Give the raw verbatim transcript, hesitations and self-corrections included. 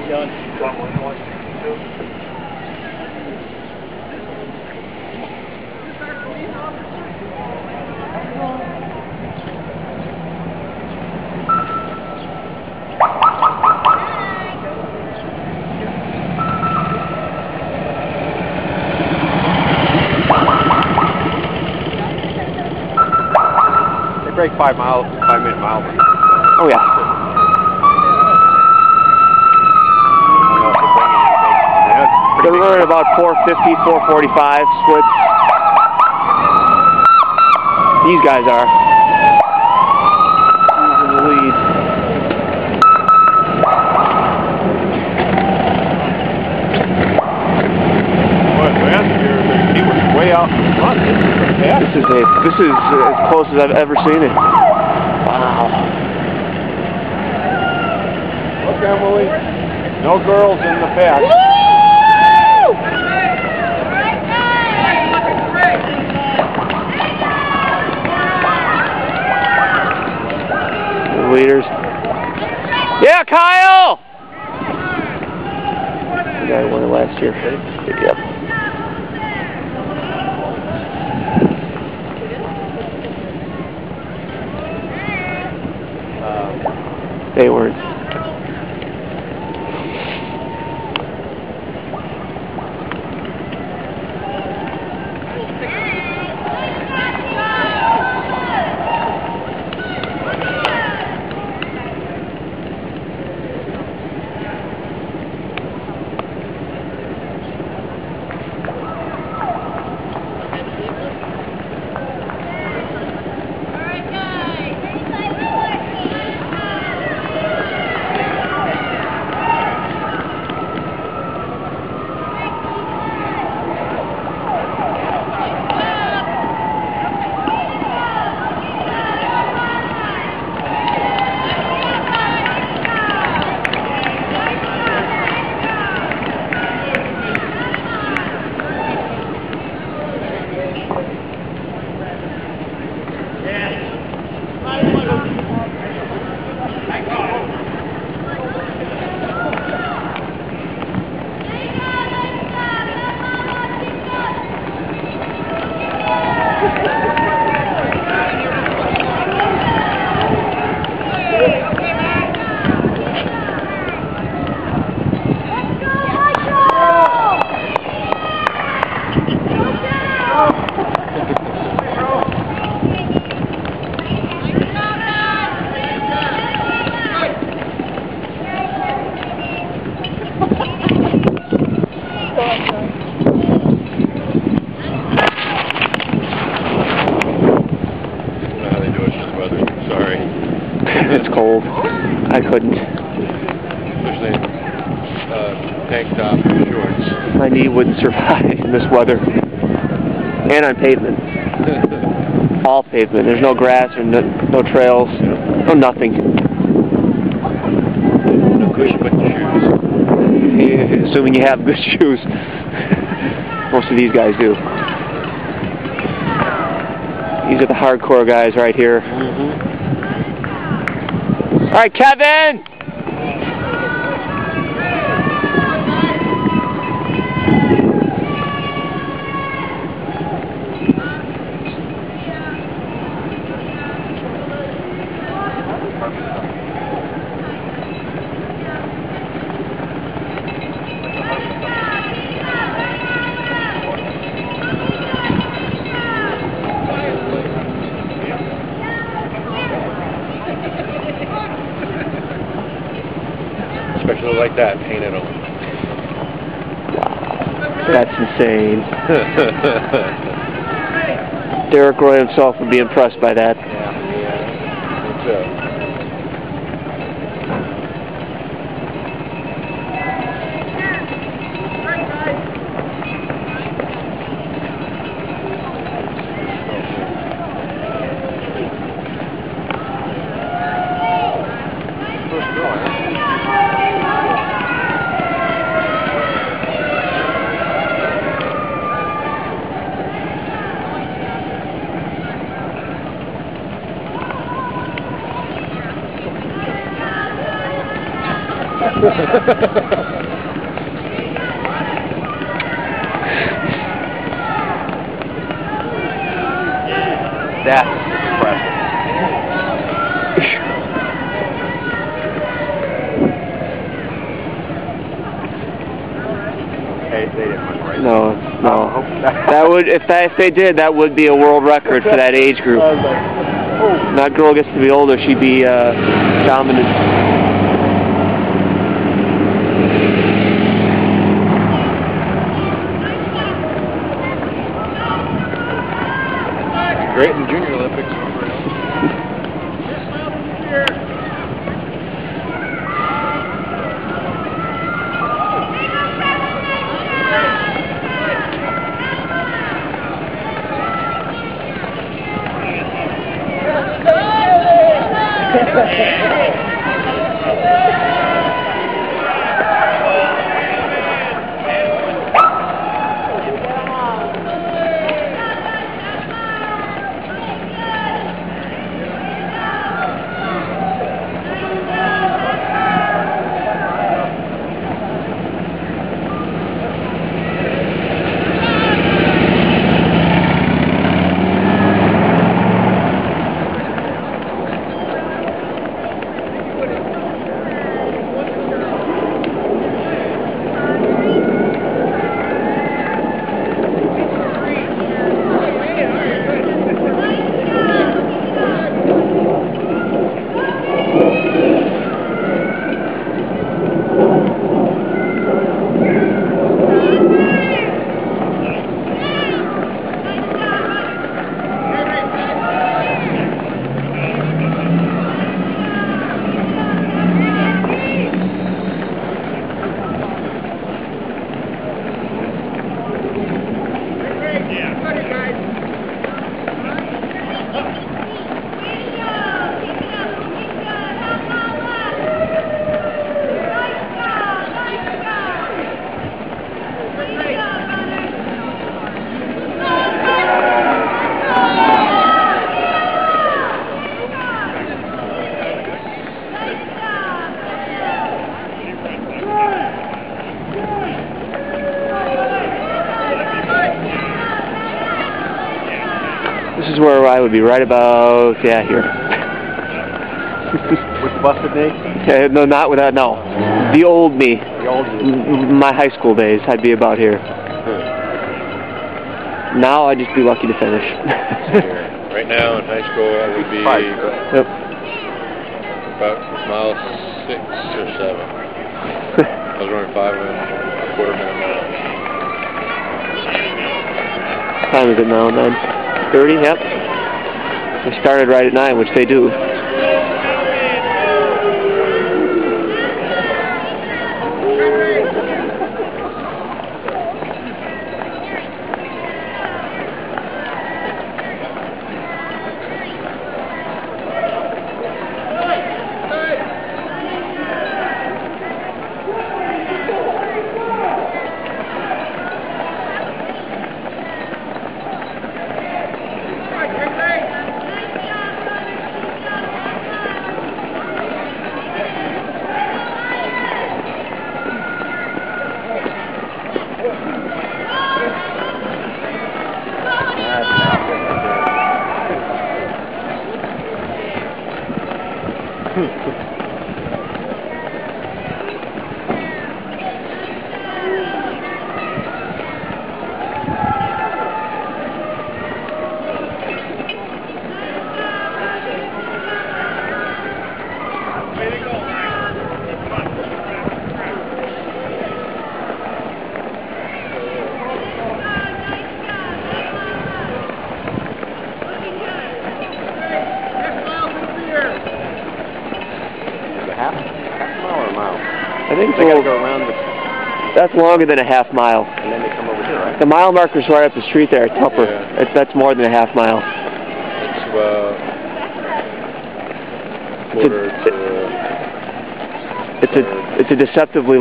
Break five miles, five minute miles. Oh yeah. They're running about four fifty, four forty-five splits. These guys are. Who's in the lead? Boy, last year he was way out in front. This is a this is as close as I've ever seen it. Wow. Look, Emily. No girls in the pack. The leaders. Yeah, Kyle! The guy who won it last year. Yep. They weren't. It's cold. I couldn't. Especially uh, tank top and shorts. My knee wouldn't survive in this weather. And on pavement. All pavement. There's no grass or no, no trails. No nothing. No cushion but shoes. Yeah, assuming you have good shoes. Most of these guys do. These are the hardcore guys right here. Mm-hmm. All right, Kevin! Especially like that, painted on. Wow, that's insane. Derek Roy himself would be impressed by that. Yeah, yeah, me too. That's impressive. Hey, they didn't win, right? No, no. Oh, That would, if that, if they did, that would be a world record for that age group. I was like, oh. When that girl gets to be older, she'd be uh, dominant. Great in the Junior Olympics. This is where I would be, right about, yeah, here. With the busted knee? Uh, no, not without, no. The old me. The old me. M my high school days, I'd be about here. Hmm. Now I'd just be lucky to finish. Right now in high school I would be Five. Yep. about mile six or seven. I was running five and a quarter minute mile. What time is it now? nine thirty? Yep. They started right at nine, which they do. Half, half mile or a mile? I think They so. gotta go around the... That's longer than a half mile. And then they come over here, right? The mile marker's right up the street there, tougher. Yeah. It's, that's more than a half mile. It's about quarter It's to... a, it's a, it's a deceptively